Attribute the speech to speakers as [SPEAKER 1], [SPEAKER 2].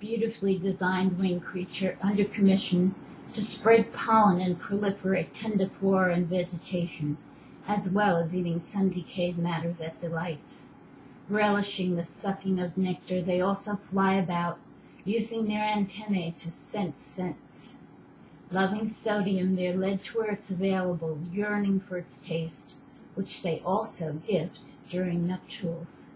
[SPEAKER 1] beautifully designed winged creature under commission to spread pollen and proliferate tender flora and vegetation, as well as eating sun-decayed matter that delights. Relishing the sucking of nectar, they also fly about, using their antennae to sense scents. Loving sodium, they're led to where it's available, yearning for its taste, which they also gift during nuptials.